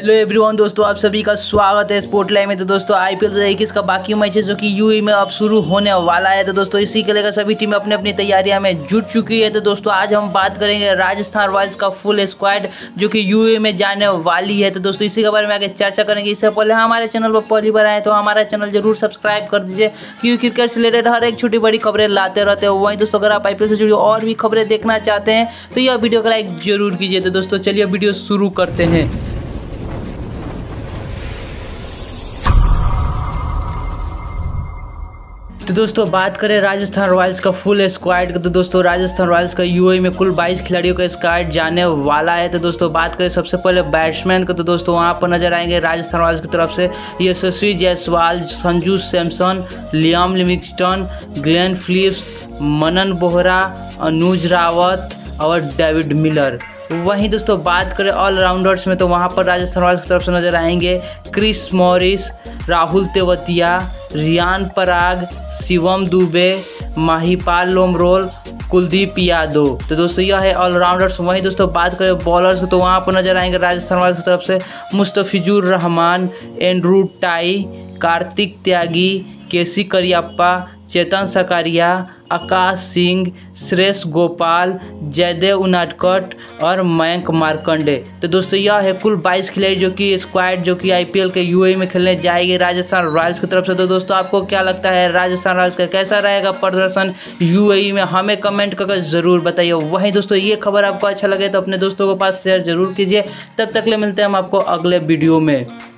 Hello everyone दोस्तों, आप सभी का स्वागत है स्पोर्ट लाइव में। तो दोस्तों आईपीएल 2021 का बाकी मैच है जो कि यूएई में अब शुरू होने वाला है। तो दोस्तों इसी के लेकर सभी टीमें अपनी अपनी तैयारियां में जुट चुकी है। तो दोस्तों आज हम बात करेंगे राजस्थान रॉयल्स का फुल स्क्वाड जो कि यूएई में जाने वाली है। तो दोस्तों इसी के बारे में आगे चर्चा करेंगे। इससे पहले हमारे चैनल पर पहली बार आए तो हमारा चैनल जरूर सब्सक्राइब कर दीजिए, क्योंकि क्रिकेट से रिलेटेड हर एक छोटी बड़ी खबरें लाते रहते हैं। वहीं दोस्तों अगर आप आईपीएल से जुड़ी और भी खबरें देखना चाहते हैं तो यह वीडियो को लाइक जरूर कीजिए। तो दोस्तों चलिए वीडियो शुरू करते हैं। तो दोस्तों बात करें राजस्थान रॉयल्स का फुल स्क्वाड का, तो दोस्तों राजस्थान रॉयल्स का यूएई में कुल 22 खिलाड़ियों का स्क्वाड जाने वाला है। तो दोस्तों बात करें सबसे पहले बैट्समैन का, तो दोस्तों वहाँ पर नजर आएंगे राजस्थान रॉयल्स की तरफ से Yashasvi Jaiswal, Sanju Samson, Liam Livingstone, Glenn Phillips, Manan Bohra, Anuj Rawat और डेविड मिलर। वहीं दोस्तों बात करें ऑलराउंडर्स में, तो वहाँ पर राजस्थान रॉयल्स की तरफ से नजर आएंगे क्रिस मॉरिस, राहुल तेवतिया, रियान पराग, शिवम दुबे, माहिपाल लोमरोल, कुलदीप यादव। तो दोस्तों यह है ऑलराउंडर्स। वहीं दोस्तों बात करें बॉलर्स को, तो वहाँ पर नजर आएंगे राजस्थान रॉयल्स की तरफ से मुस्तफिजुर रहमान, एंड्रू टाई, कार्तिक त्यागी, केसी करियप्पा, चेतन सकारिया, आकाश सिंह, श्रेयस गोपाल, जयदेव उनादकट और मयंक मार्कंडे। तो दोस्तों यह है कुल 22 खिलाड़ी जो कि स्क्वाड जो कि आईपीएल के यूएई में खेलने जाएगी राजस्थान रॉयल्स की तरफ से। तो दोस्तों आपको क्या लगता है राजस्थान रॉयल्स का कैसा रहेगा प्रदर्शन यूएई में, हमें कमेंट करके ज़रूर बताइए। वहीं दोस्तों ये खबर आपको अच्छा लगे तो अपने दोस्तों के पास शेयर जरूर कीजिए। तब तक ले मिलते हैं हम आपको अगले वीडियो में।